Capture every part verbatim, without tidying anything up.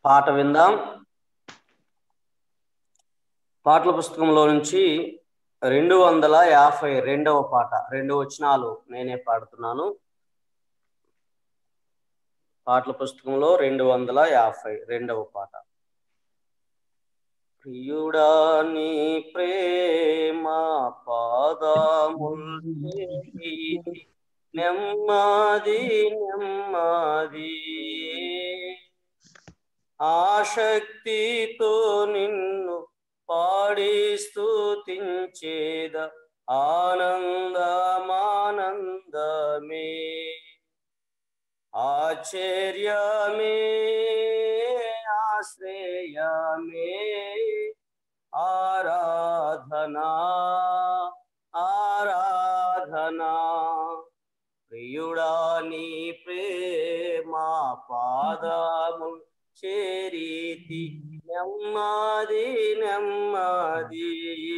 పాట విందాం. పాటల పుస్తకంలో నుంచి రెండు వందల యాభై రెండవ పాట, రెండు వచనాలు నేనే పాడుతున్నాను. పాటల పుస్తకంలో రెండు వందల యాభై రెండవ పాట. ప్రియుడా నీ ప్రేమ పాదముల్ చేరి నెమ్మది నెమ్మది ఆశక్తితో నిన్ను పాడి స్తుతించేద ఆనందమానందమే ఆశ్చర్యమే ఆశ్రయమే ఆరాధనా ఆరాధనా ప్రియుడా నీ ప్రేమ పాదము చేరీతి నెమ్మది నెమ్మది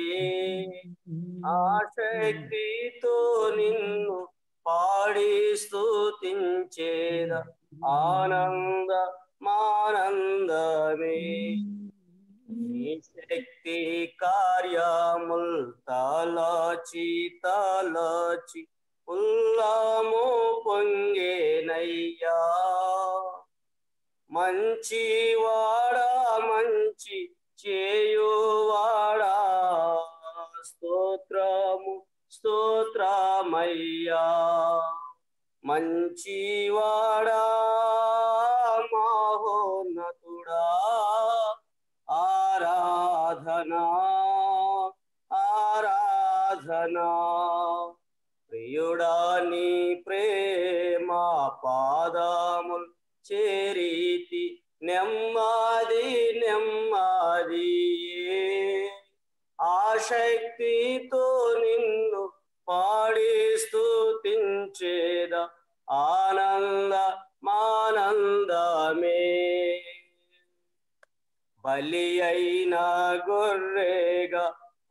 ఆశక్తితో నిన్ను పాడి స్తుతించేద ఆనంద మానందమే నీ శక్తి కార్యముల్ తలచి తలచి ఉల్లము పొంగేనయ్యా మంచివాడా మంచి చేయువాడా స్తోత్రము స్తోత్రమయ్యా మంచివాడా మహోన్నతుడా ఆరాధనా ఆరాధనా ప్రియుడా నీ ప్రేమ పాదముల్ చేరీతి నెమ్మది నెమ్మది ఆశక్తితో నిన్ను పాడి స్తుతించేద ఆనంద మానందమే బలి అయిన గొర్రెగా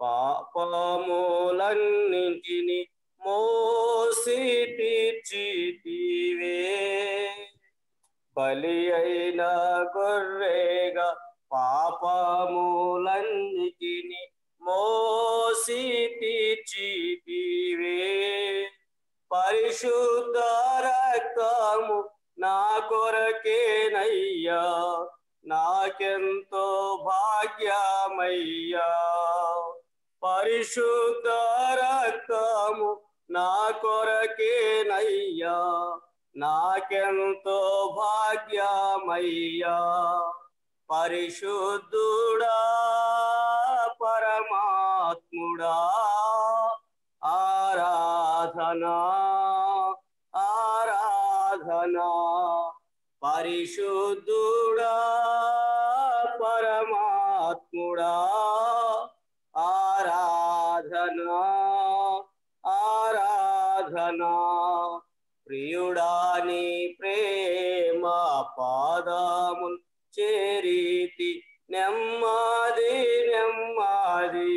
పాపములన్నింటిని మోసి తీర్చితివే బలి అయిన గొర్రెగా పాపములన్నిటిని మోసి తీర్చితివే పరిశుద్ధ రక్తము నా కొరకేనయ్యా నాకెంతో భాగ్యమయ్యా పరిశుద్ధ రక్తము నా కొరకేనయ్యా నాకెంతో భాగ్యమయ్యా పరిశుద్ధుడా పరమాత్ముడా ఆరాధనా ఆరాధనా పరిశుద్ధుడా పరమాత్ముడా ఆరాధనా ఆరాధనా ప్రియుడా నీ ప్రేమ పాదముల్ చేరీతి నెమ్మది నెమ్మది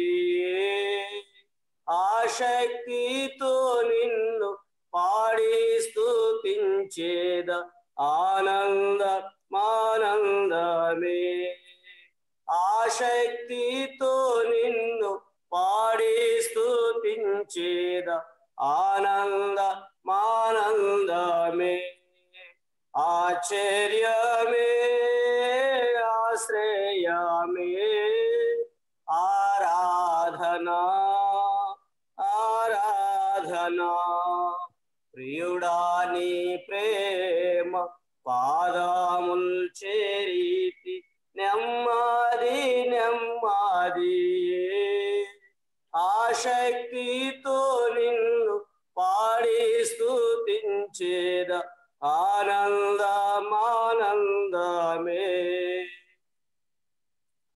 ఆశక్తితో నిన్ను పాడి స్తుతించేద ఆనంద మానందమే ఆశక్తితో నిన్ను పాడి స్తుతించేద ఆనంద మానందమే ఆశ్చర్యమే ఆశ్రయమే ఆరాధనా ఆరాధనా ప్రియుడా నీ ప్రేమ పాదముల్ చేరీతి నెమ్మది నెమ్మది ఆశక్తితో నిన్ను పాడి స్తుతించేద ఆనందమానందమే